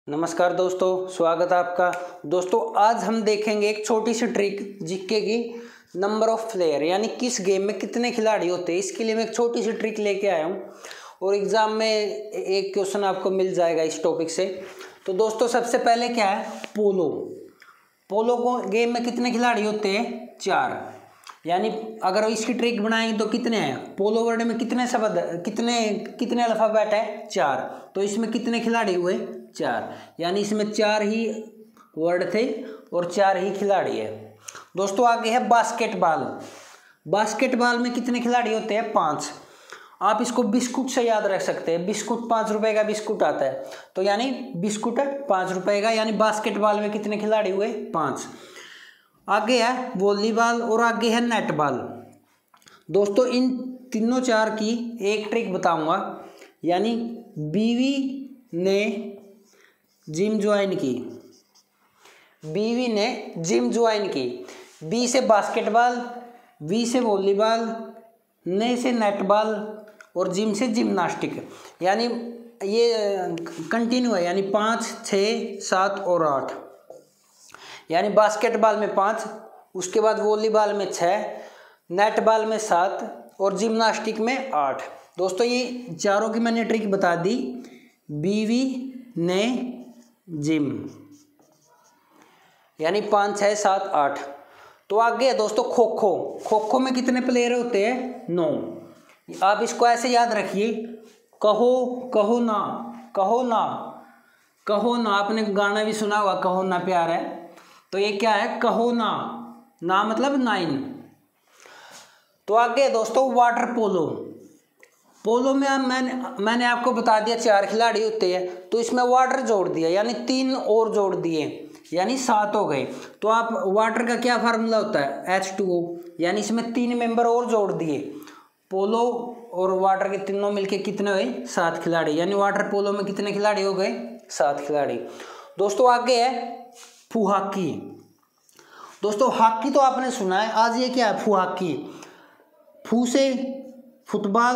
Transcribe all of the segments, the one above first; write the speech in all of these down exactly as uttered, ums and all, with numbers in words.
नमस्कार दोस्तों, स्वागत है आपका। दोस्तों आज हम देखेंगे एक छोटी सी ट्रिक जीके की, नंबर ऑफ प्लेयर यानी किस गेम में कितने खिलाड़ी होते हैं। इसके लिए मैं एक छोटी सी ट्रिक लेके आया हूँ और एग्जाम में एक क्वेश्चन आपको मिल जाएगा इस टॉपिक से। तो दोस्तों सबसे पहले क्या है, पोलो। पोलो को गेम में कितने खिलाड़ी होते हैं? चार। यानी अगर इसकी ट्रिक बनाएंगे तो कितने हैं? पोलो वर्ड में कितने शब्द कितने कितने अल्फाबेट है? चार। तो इसमें कितने खिलाड़ी हुए? चार। यानी इसमें चार ही वर्ड थे और चार ही खिलाड़ी है। दोस्तों आगे है बास्केटबॉल। बास्केटबॉल में कितने खिलाड़ी होते हैं? पांच। आप इसको बिस्कुट से याद रख सकते हैं। बिस्कुट पाँच रुपए का बिस्कुट आता है, तो यानी बिस्कुट पाँच रुपए का, यानी बास्केटबॉल में कितने खिलाड़ी हुए? पांच। आगे है वॉलीबॉल और आगे है नेटबॉल। दोस्तों इन तीनों चार की एक ट्रिक बताऊंगा। यानी बीवी ने जिम ज्वाइन की, बीवी ने जिम ज्वाइन की। बी से बास्केटबॉल, वी से वॉलीबॉल, ने से नेटबॉल और जिम से जिम्नास्टिक। यानी ये कंटिन्यू है, यानी पाँच, छः, सात और आठ। यानी बास्केटबॉल में पाँच, उसके बाद वॉलीबॉल में छः, नेटबॉल में सात और जिम्नास्टिक में आठ। दोस्तों ये चारों की मैंने ट्रिक बता दी। बीवी ने जिम, यानी पाँच, छः, सात, आठ। तो आगे है दोस्तों खो खो। खो खो में कितने प्लेयर होते हैं? नौ। आप इसको ऐसे याद रखिए, कहो कहो ना, कहो ना, कहो ना। आपने गाना भी सुना होगा, कहो ना प्यार है। तो ये क्या है? कहो ना, ना मतलब नाइन। तो आगे दोस्तों वाटर पोलो। पोलो में मैंने मैंने आपको बता दिया चार खिलाड़ी होते हैं, तो इसमें वाटर जोड़ दिया, यानी तीन और जोड़ दिए, यानी सात हो गए। तो आप वाटर का क्या फार्मूला होता है? H two O. यानी इसमें तीन मेंबर और जोड़ दिए। पोलो और वाटर के तीनों मिलके कितने हुए? सात खिलाड़ी। यानी वाटर पोलो में कितने खिलाड़ी हो गए? सात खिलाड़ी। दोस्तों आगे है फुहाकी। दोस्तों हॉकी तो आपने सुना है, आज ये क्या है? फुहाकी। फू से फुटबॉल,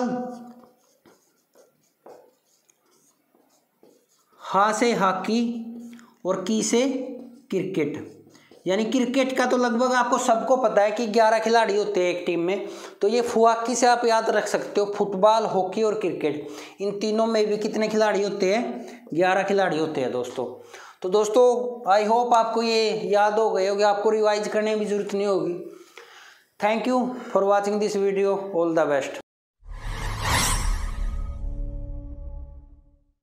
हा से हॉकी और की से क्रिकेट। यानी क्रिकेट का तो लगभग आपको सबको पता है कि ग्यारह खिलाड़ी होते हैं एक टीम में। तो ये फुहाकी से आप याद रख सकते हो, फुटबॉल, हॉकी और क्रिकेट, इन तीनों में भी कितने खिलाड़ी होते हैं? ग्यारह खिलाड़ी होते हैं दोस्तों। तो दोस्तों आई होप आपको ये याद हो गए होगे, आपको रिवाइज करने की जरूरत नहीं होगी। Thank you for watching this video. All the best.